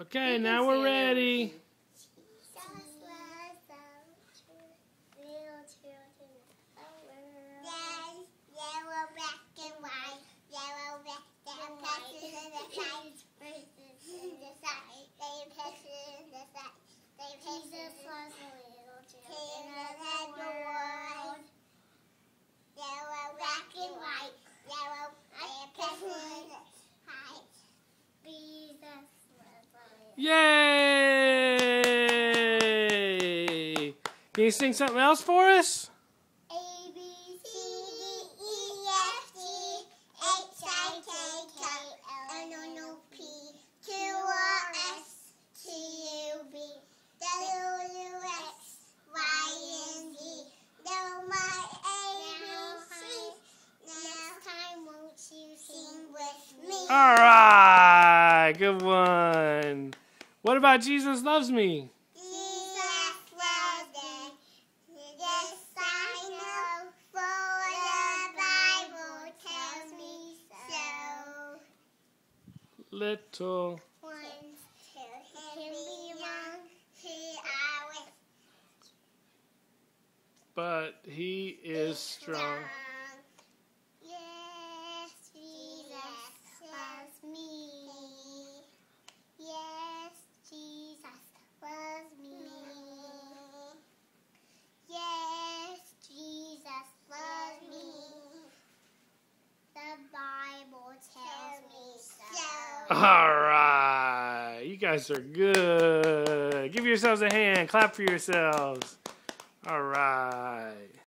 Okay, now we're ready. Yay! Can you sing something else for us? A, B, C, D, E, F, G, H, I, K, K, L, M, N, O, P, Q, R, S, T, U, V, W, X, Y, and Z. Know my ABCs. Next time, won't you sing with me? All right, good one. What about Jesus Loves Me? Jesus loves me. Yes, I know, for the Bible tells me so. Little. Ones till he be young, he always But he is strong. Yes, Jesus loves me. Yes, Jesus loves me. Yes, Jesus loves me. The Bible tells me so. All right. You guys are good. Give yourselves a hand. Clap for yourselves. All right.